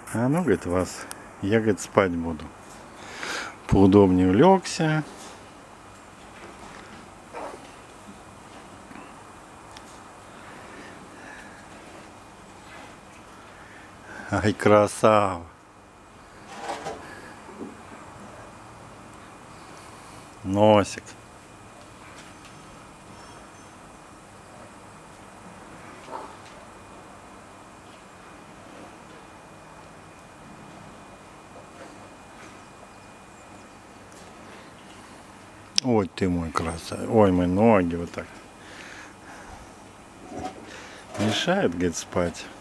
А ну, говорит, вас, я, говорит, спать буду. Поудобнее улегся. Ай, красава. Носик. Ой, ты мой красавец. Ой, мои ноги вот так. Мешает, говорит, спать.